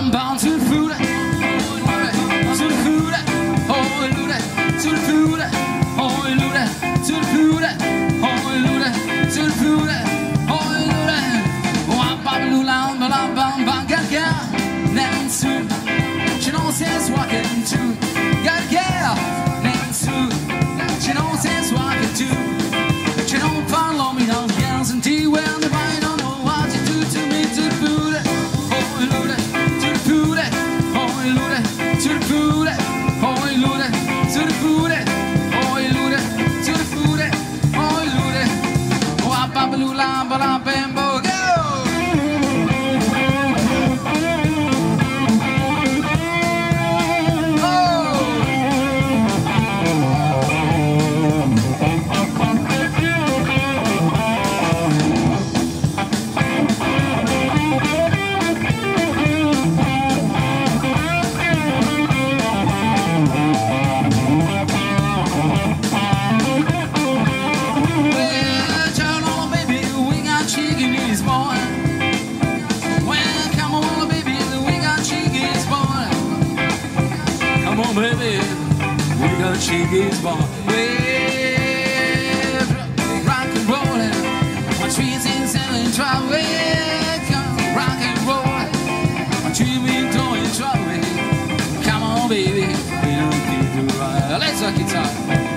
I'm bound to the food, to the food, oh Lord, to the food, oh Lord, to the food, oh Lord, to the food, oh Lord. I'm Babylula, but I'm bound by God, name soon. She knows it's walking too. Got girl, name soon. She knows it's walking too. She don't follow me down girls and tea well the I don't know what you do to me to the food. Oh Lord, to the food, oh Lord, to the food, oh Lord, to the food, oh Lord, to the food, oh Lord. Oh Babylula, but I'm bambo go. Baby, we got chickens born. Well, rock and rollin', my trees in selling trouble. Rock and rollin', my trees in throwing trouble. Come on, baby, we don't keep it right. Let's rock it up.